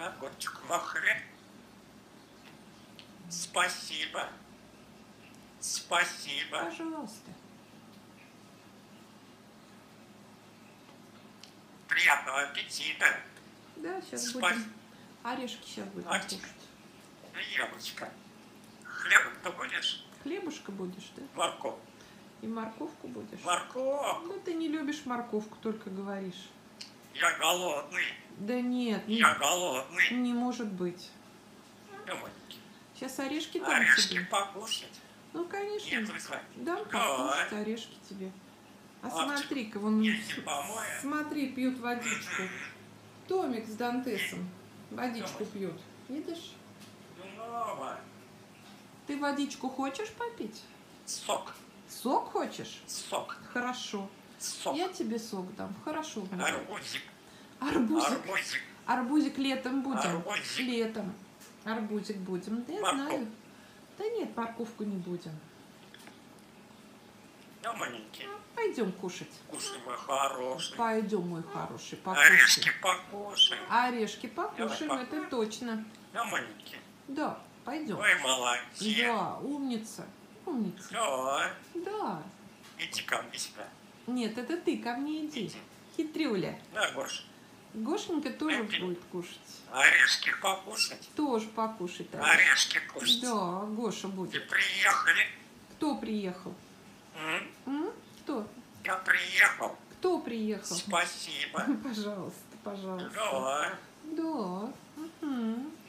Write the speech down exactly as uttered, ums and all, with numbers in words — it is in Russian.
Огурчик в охре. Спасибо. Спасибо. Пожалуйста. Приятного аппетита. Да, сейчас Спа- будем. Орешки сейчас будем Артик. кушать. Яблочко. Хлеб-то будешь? Хлебушка будешь, да? Морковь. И морковку будешь? Морковь. Ну, ты не любишь морковку, только говоришь. Я голодный. Да нет, не, Я голодный. не может быть. Думаю, Сейчас орешки дам орешки тебе. покушать. Ну, конечно. Нет, Руслан. Дам покушать орешки тебе. А Артик. смотри-ка, вон, Если помоем. смотри, пьют водичку. Томик с Дантесом водичку пьют. Видишь? Снова. Ты водичку хочешь попить? Сок. Сок хочешь? Сок. Хорошо. Сок. Я тебе сок дам. Хорошо. будет. Арбузик. Арбузик. Арбузик. Арбузик летом будем. Арбузик. Летом. Арбузик будем. Да я Морковь. знаю. Да нет, морковку не будем. Ну, маленький. Пойдем кушать. Вкусный мой хороший. Пойдем, мой хороший, покушаем. Орешки покушай. Орешки покушаем, Давай, это точно. Ну, маленький. Да, пойдем. Ой, молодец. Да, умница. Умница. Да. Да. Иди ко мне сюда. Нет, это ты ко мне иди. Иди. Хитрюля. На, Гош. Гошенька тоже Пойди. будет кушать. Орешки покушать. Тоже покушать. да. Орешки кушать. Да, Гоша И будет. приехали. Кто приехал? М? М? Кто? Я приехал. Кто приехал? Спасибо. Пожалуйста, пожалуйста. Да. Да. Мгм.